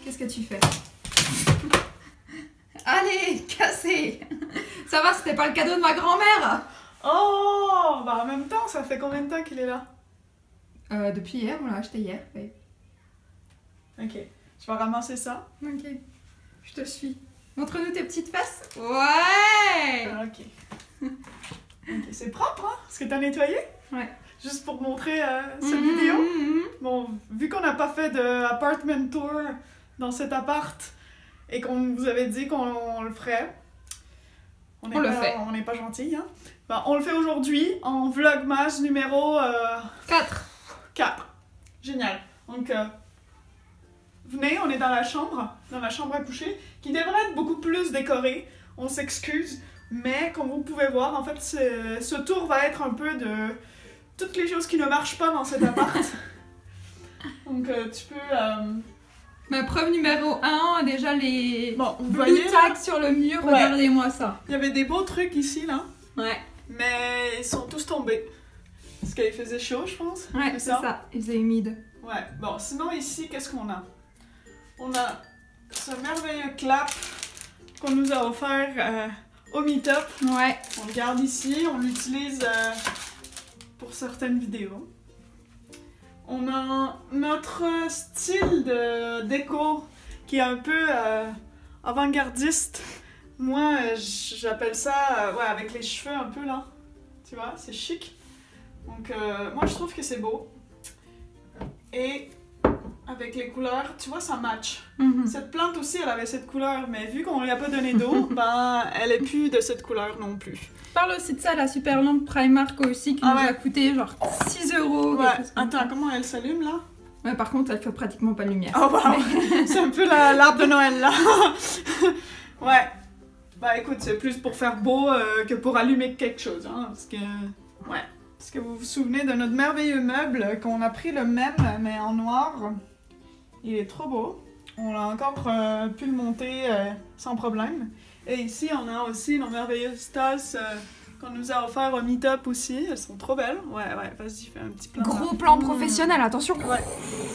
Qu'est-ce que tu fais? Allez, cassé. Ça va, c'était pas le cadeau de ma grand-mère? Oh, bah en même temps, ça fait combien de temps qu'il est là? Depuis hier, on l'a acheté hier. Oui. Ok, je vais ramasser ça. Ok, je te suis. Montre-nous tes petites fesses. Ouais. Ok. Ok, c'est propre, hein? Est-ce que t'as nettoyé? Ouais. Juste pour montrer cette vidéo. Bon, vu qu'on n'a pas fait de apartment tour dans cet appart et qu'on vous avait dit qu'on le ferait, on le fait. On n'est pas gentil, hein? Ben, on le fait aujourd'hui en vlogmas numéro 4. 4. Génial. Donc, venez, on est dans la chambre à coucher, qui devrait être beaucoup plus décorée. On s'excuse, mais comme vous pouvez voir, en fait, ce tour va être un peu de toutes les choses qui ne marchent pas dans cet appart. Donc, tu peux... Ma preuve numéro 1, déjà les vous blue voyez, tags sur le mur, ouais. Regardez-moi ça. Il y avait des beaux trucs ici, là, Ouais. mais ils sont tous tombés. Parce qu'il faisait chaud, je pense. Ouais, c'est ça. Il faisait humide. Ouais, bon, sinon ici, qu'est-ce qu'on a? On a ce merveilleux clap qu'on nous a offert au Meetup. Ouais. On le garde ici, on l'utilise pour certaines vidéos. On a notre style de déco qui est un peu avant-gardiste. Moi, j'appelle ça, ouais, avec les cheveux un peu là. Tu vois, c'est chic. Donc, moi, je trouve que c'est beau. Et avec les couleurs, tu vois, ça match. Cette plante aussi, elle avait cette couleur, mais vu qu'on lui a pas donné d'eau, ben, elle est plus de cette couleur non plus. Parle aussi de ça, la super lampe Primark aussi, qui nous a coûté genre 6 €. Ouais, attends, comment elle s'allume là? Ouais, par contre, elle fait pratiquement pas de lumière. Oh, wow. Mais... c'est un peu l'arbre de Noël là. Ouais. Bah écoute, c'est plus pour faire beau que pour allumer quelque chose, hein, parce que... Ouais. Est-ce que vous vous souvenez de notre merveilleux meuble qu'on a pris le même, mais en noir? Il est trop beau. On a encore pu le monter sans problème. Et ici, on a aussi nos merveilleuses tasses qu'on nous a offert au Meetup aussi. Elles sont trop belles. Ouais, vas-y, fais un petit plan. Gros plan professionnel, attention. Ouais.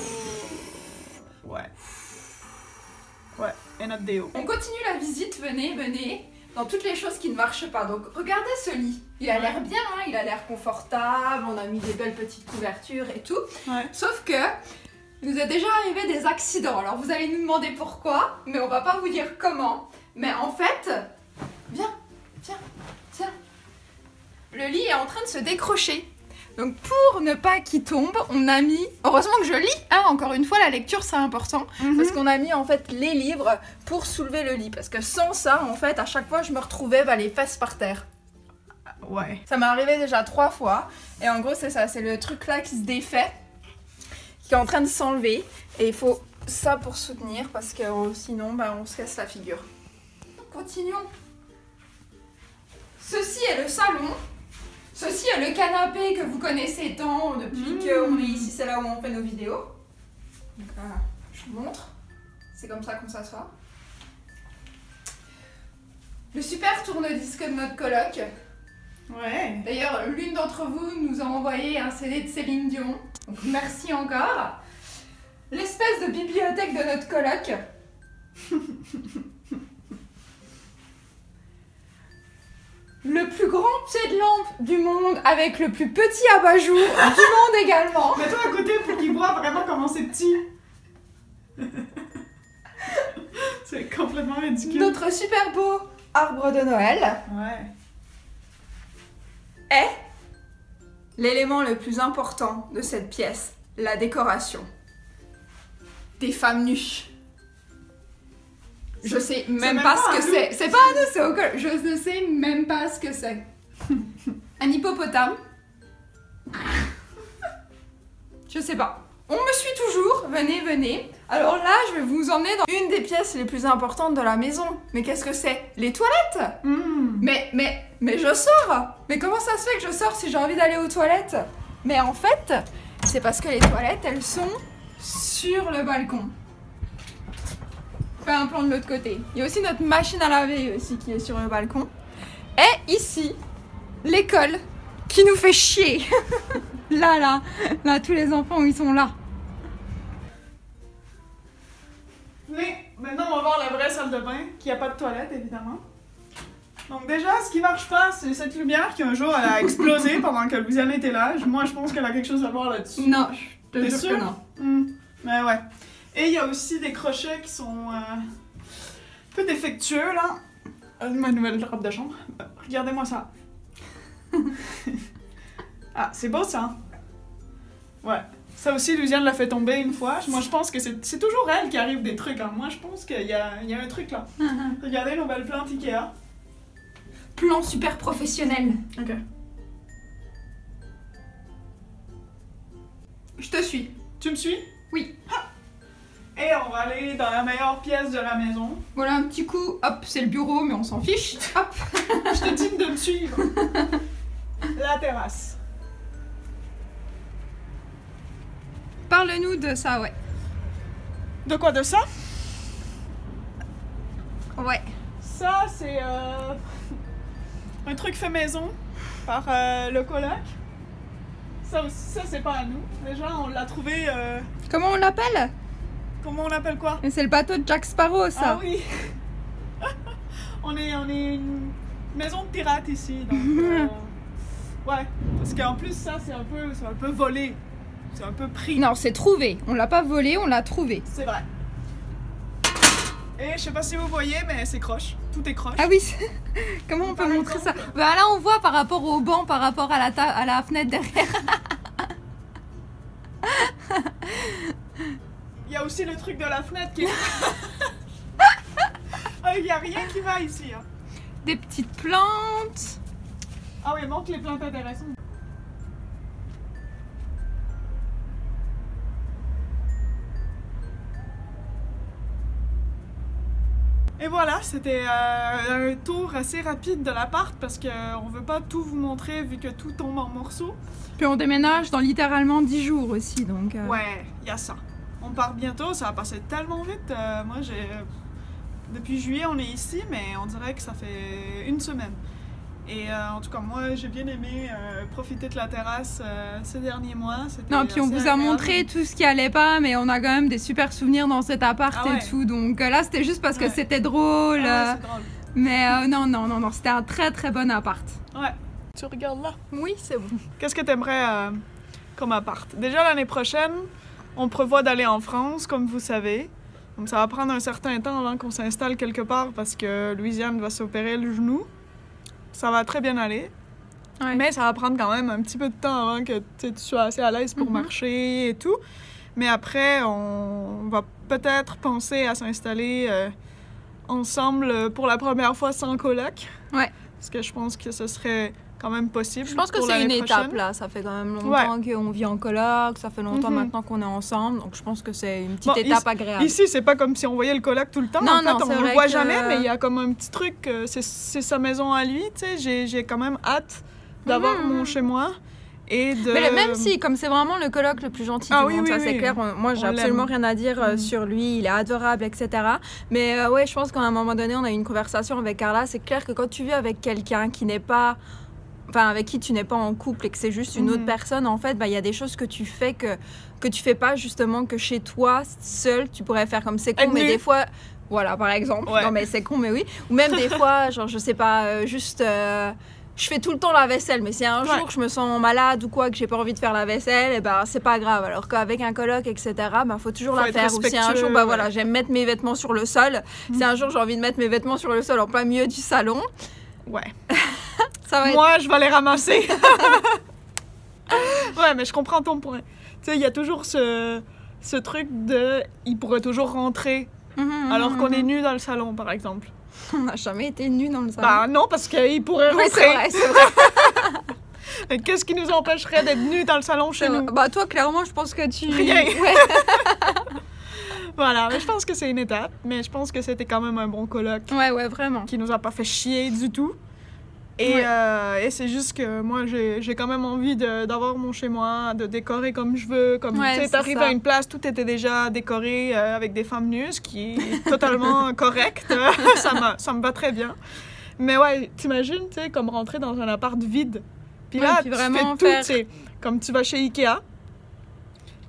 Ouais, et notre déo. On continue la visite, venez. Dans toutes les choses qui ne marchent pas. Donc regardez ce lit. Il a l'air bien, hein, il a l'air confortable, on a mis des belles petites couvertures et tout. Ouais. Sauf que il nous est déjà arrivé des accidents. Alors vous allez nous demander pourquoi, mais on va pas vous dire comment. Mais en fait, viens. Le lit est en train de se décrocher. Donc pour ne pas qu'il tombe, on a mis... Heureusement que je lis, hein, encore une fois, la lecture c'est important. Parce qu'on a mis en fait les livres pour soulever le lit. Parce que sans ça, en fait, à chaque fois je me retrouvais les fesses par terre. Ouais. Ça m'est arrivé déjà 3 fois. Et en gros c'est ça, c'est le truc là qui se défait, qui est en train de s'enlever. Et il faut ça pour soutenir parce que sinon on se casse la figure. Continuons. Ceci est le salon. Ceci est le canapé que vous connaissez tant depuis qu'on est ici, c'est là où on fait nos vidéos. Donc je vous montre. C'est comme ça qu'on s'assoit. Le super tourne-disque de notre coloc. Ouais. D'ailleurs, l'une d'entre vous nous a envoyé un CD de Céline Dion. Donc merci encore. L'espèce de bibliothèque de notre coloc. Le plus grand pied de lampe du monde avec le plus petit abat-jour du monde également. Mets-toi à côté pour qu'il voit vraiment comment c'est petit. C'est complètement ridicule. Notre super beau arbre de Noël. Ouais. Est l'élément le plus important de cette pièce, la décoration. Des femmes nues. Je sais même pas ce que c'est. C'est pas à nous, c'est au col. Je ne sais même pas ce que c'est. Un hippopotame. Je sais pas. On me suit toujours. Venez. Alors là, je vais vous emmener dans une des pièces les plus importantes de la maison. Mais qu'est-ce que c'est? Les toilettes. Mais je sors. Mais comment ça se fait que je sors si j'ai envie d'aller aux toilettes? Mais en fait, c'est parce que les toilettes, elles sont sur le balcon. Un plan de l'autre côté. Il y a aussi notre machine à laver aussi qui est sur le balcon. Et ici, l'école qui nous fait chier. là, tous les enfants, ils sont là. Oui. salle de bain, qui a pas de toilette, évidemment. Donc déjà, ce qui marche pas, c'est cette lumière qui un jour elle a explosé pendant que Louisiane était là. Moi, je pense qu'elle a quelque chose à voir là-dessus. Non, je te T'es jure sûre? que non. Mais ouais. Et il y a aussi des crochets qui sont un peu défectueux, là. Ma nouvelle robe de chambre. Regardez-moi ça. Ah, c'est beau, ça. Ouais. Ça aussi, Louisiane l'a fait tomber une fois. Moi, je pense que c'est toujours elle qui arrive des trucs. Hein. Moi, je pense qu'il y a un truc là. Regardez nos belles plantes Ikea. Plan super professionnel. Ok. Je te suis. Tu me suis? Oui. Et on va aller dans la meilleure pièce de la maison. Voilà un petit coup, hop, c'est le bureau, mais on s'en fiche. Hop. Je te dis de me suivre. La terrasse. Parle-nous de ça, ouais. De quoi, de ça? Ouais. Ça, c'est un truc fait maison par le coloc. Ça aussi, ça c'est pas à nous. Déjà, on l'a trouvé... Comment on l'appelle? Comment on l'appelle quoi? C'est le bateau de Jack Sparrow, ça. Ah oui. on est une maison de pirates ici, donc... ouais, parce qu'en plus, ça, c'est un peu volé. C'est un peu pris. Non, c'est trouvé. On l'a pas volé, on l'a trouvé. C'est vrai. Et je sais pas si vous voyez, mais c'est croche. Tout est croche. Ah oui. Comment on peut montrer ça? Bah là, on voit par rapport au banc, par rapport à la fenêtre derrière. Il y a aussi le truc de la fenêtre qui est... Il n'y a rien qui va ici. Hein. Des petites plantes. Ah oui, montre les plantes intéressantes. Et voilà, c'était un tour assez rapide de l'appart parce qu'on veut pas tout vous montrer vu que tout tombe en morceaux. Puis on déménage dans littéralement 10 jours aussi, donc... Ouais, il y a ça. On part bientôt, ça va passer tellement vite. Moi, depuis juillet, on est ici, mais on dirait que ça fait une semaine. Et en tout cas, moi, j'ai bien aimé profiter de la terrasse ces derniers mois. Non, puis on vous a montré tout ce qui allait pas, mais on a quand même des super souvenirs dans cet appart et tout. Donc là, c'était juste parce que c'était drôle. Ah ouais, c'est drôle. Mais non, c'était un très très bon appart. Ouais. Tu regardes là? Oui, c'est bon. Qu'est-ce que t'aimerais comme appart? Déjà, l'année prochaine, on prévoit d'aller en France, comme vous savez. Donc ça va prendre un certain temps avant qu'on s'installe quelque part parce que Louisiane va s'opérer le genou. Ça va très bien aller, ouais. Mais ça va prendre quand même un petit peu de temps avant que tu sois assez à l'aise pour marcher et tout. Mais après, on va peut-être penser à s'installer ensemble pour la première fois sans coloc. Ouais. Parce que je pense que ce serait quand même possible. Je pense que c'est une étape là. Ça fait quand même longtemps qu'on vit en coloc, ça fait longtemps maintenant qu'on est ensemble. Donc je pense que c'est une petite étape agréable. Ici, c'est pas comme si on voyait le coloc tout le temps. Non, en fait, on le voit jamais, mais il y a comme un petit truc. C'est sa maison à lui. Tu sais, j'ai quand même hâte d'avoir mon chez moi. Et de... Mais même si, comme c'est vraiment le coloc le plus gentil du monde, ça c'est clair. Moi, j'ai absolument rien à dire sur lui. Il est adorable, etc. Mais ouais, je pense qu'à un moment donné, on a eu une conversation avec Carla. C'est clair que quand tu vis avec quelqu'un qui n'est pas... Enfin, avec qui tu n'es pas en couple et que c'est juste une autre personne, en fait, il y a des choses que tu fais que tu fais pas justement que chez toi, seul, tu pourrais faire comme c'est con, mais des fois... Voilà, par exemple. Ouais. Non, mais c'est con, mais oui. Ou même des fois, genre, je sais pas, juste... je fais tout le temps la vaisselle, mais si un jour je me sens malade ou quoi, que j'ai pas envie de faire la vaisselle, et ben c'est pas grave. Alors qu'avec un coloc, etc., faut toujours la faire. Ou si un jour, voilà, j'aime mettre mes vêtements sur le sol. Si un jour j'ai envie de mettre mes vêtements sur le sol en plein milieu du salon, ça va moi, je vais les ramasser. Ouais, mais je comprends ton point. Tu sais, il y a toujours ce truc de, il pourrait toujours rentrer, alors qu'on est nus dans le salon, par exemple. On n'a jamais été nus dans le salon. Bah non, parce qu'il pourrait rentrer. C'est vrai. Qu'est-ce qui nous empêcherait d'être nus dans le salon chez nous? Bah toi, clairement, je pense que tu... Rien. Ouais. Voilà, mais je pense que c'est une étape, mais je pense que c'était quand même un bon coloc. Ouais, vraiment. Qui nous a pas fait chier du tout. Et c'est juste que moi, j'ai quand même envie d'avoir mon chez-moi, de décorer comme je veux. Comme tu sais, t'arrives à une place, tout était déjà décoré avec des femmes nues, ce qui est totalement correct. Ça me va très bien. Mais ouais, t'imagines, tu sais, comme rentrer dans un appart vide. Puis là, tu fais tout, tu sais, comme tu vas chez Ikea.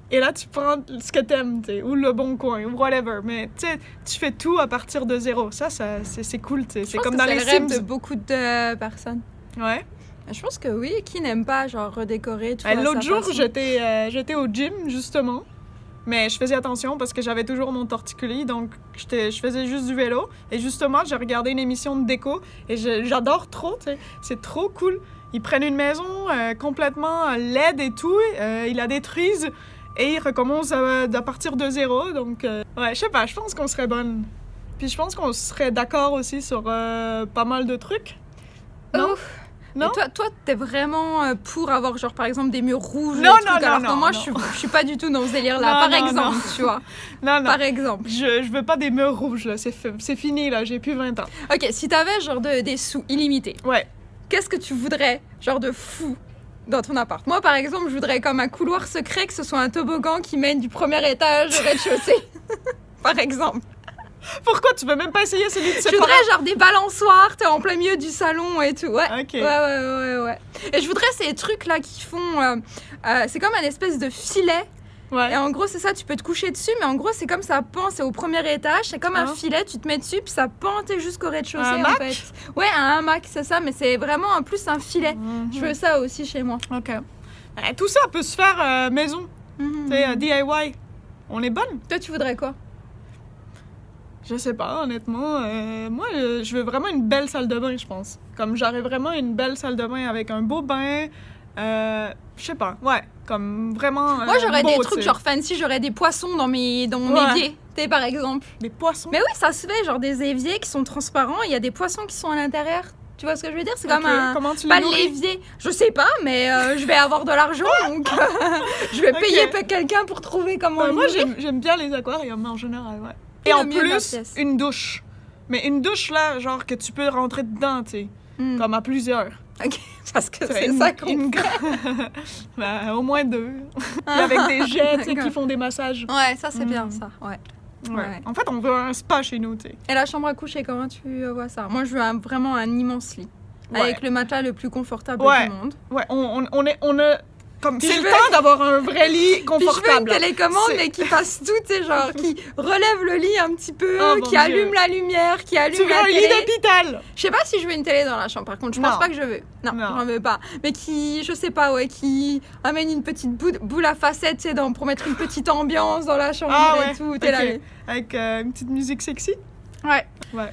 Et là, tu prends ce que t'aimes, ou le bon coin, ou whatever. Mais tu sais, tu fais tout à partir de zéro. Ça c'est cool, tu sais. C'est comme dans les Sims. C'est le rêve de beaucoup de personnes. Ouais. Je pense que oui. Qui n'aime pas, genre, redécorer tout l'autre jour, j'étais au gym, justement. Mais je faisais attention parce que j'avais toujours mon torticolis, donc je faisais juste du vélo. Et justement, j'ai regardé une émission de déco et j'adore trop, tu sais. C'est trop cool. Ils prennent une maison complètement laide et tout, ils la détruisent et ils recommencent à partir de zéro. Donc, ouais, je sais pas, je pense qu'on serait bonne. Puis je pense qu'on serait d'accord aussi sur pas mal de trucs. Non? Ouf. Non? Et toi, t'es vraiment pour avoir, genre, par exemple, des murs rouges non, et trucs, alors que moi, je suis pas du tout dans ce délire-là, par exemple, tu vois. Non. Par exemple. Je veux pas des murs rouges, là, c'est fini, là, j'ai plus 20 ans. Ok, si t'avais, genre, des sous illimités. Ouais. Qu'est-ce que tu voudrais, genre, de fou dans ton appart? Moi, par exemple, je voudrais comme un couloir secret, que ce soit un toboggan qui mène du premier étage au rez-de-chaussée. Par exemple. Pourquoi? Tu veux même pas essayer celui de Sephora? Je voudrais genre des balançoires, t'es en plein milieu du salon et tout. Ouais. Ok. Ouais. Et je voudrais ces trucs là qui font... c'est comme un espèce de filet. Ouais. Et en gros, c'est ça, tu peux te coucher dessus, mais en gros, c'est comme ça pend, c'est au premier étage, c'est comme un filet, tu te mets dessus, puis ça pend jusqu'au rez-de-chaussée, en fait. Ouais, un hamac, c'est ça, mais c'est vraiment en plus un filet. Je veux ça aussi chez moi. Ok. Tout ça peut se faire maison. C'est DIY. On est bonne. Toi, tu voudrais quoi? Je sais pas, honnêtement. Moi, je veux vraiment une belle salle de bain, je pense. Comme j'aurais vraiment une belle salle de bain avec un beau bain. Je sais pas, ouais. Comme vraiment. Moi, j'aurais des trucs genre fancy, j'aurais des poissons dans mon évier, tu sais, par exemple. Des poissons? Mais oui, ça se fait, genre des éviers qui sont transparents, il y a des poissons qui sont à l'intérieur. Tu vois ce que je veux dire? C'est comme un... Comment tu pas l'évier. Je sais pas, mais je vais avoir de l'argent, donc je vais payer quelqu'un pour trouver comment... moi, j'aime bien les aquariums en général, ouais. Et en plus, une douche. Mais une douche, là, genre que tu peux rentrer dedans, tu sais. Comme à plusieurs. Ok, parce que c'est ça qu'on ben, au moins 2. Puis avec des jets, tu sais, qui font des massages. Ouais, ça, c'est bien, ça, ouais. En fait, on veut un spa chez nous, tu sais. Et la chambre à coucher, comment tu vois ça? Moi, je veux vraiment un immense lit. Avec le matelas le plus confortable du monde. Ouais, on a... Comme c'est le temps d'avoir un vrai lit confortable. Puis je veux une télécommande mais qui fasse tout, tu sais, genre qui relève le lit un petit peu, qui allume la lumière, qui allume la télé. Tu veux un lit d'hôpital? Je sais pas si je veux une télé dans la chambre, par contre, je pense pas que je veux. Non, j'en veux pas. Mais qui, je sais pas, qui amène une petite boule à facettes, tu sais, pour mettre une petite ambiance dans la chambre et tout. T'es là. Avec une petite musique sexy? Ouais.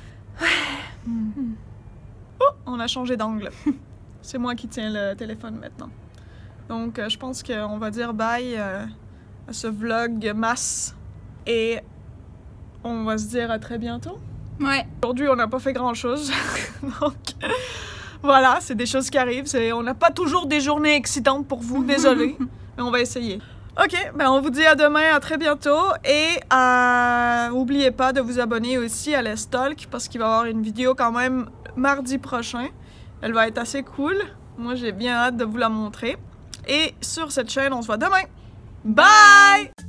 Oh, on a changé d'angle. C'est moi qui tiens le téléphone maintenant. Donc, je pense qu'on va dire bye à ce vlog masse. Et on va se dire à très bientôt. Ouais. Aujourd'hui, on n'a pas fait grand-chose. Donc, voilà, c'est des choses qui arrivent. On n'a pas toujours des journées excitantes pour vous, désolé. Mais on va essayer. Ok, ben on vous dit à demain, à très bientôt. Et n'oubliez pas de vous abonner aussi à Les Talk parce qu'il va y avoir une vidéo quand même mardi prochain. Elle va être assez cool. Moi, j'ai bien hâte de vous la montrer. Et sur cette chaîne, on se voit demain. Bye!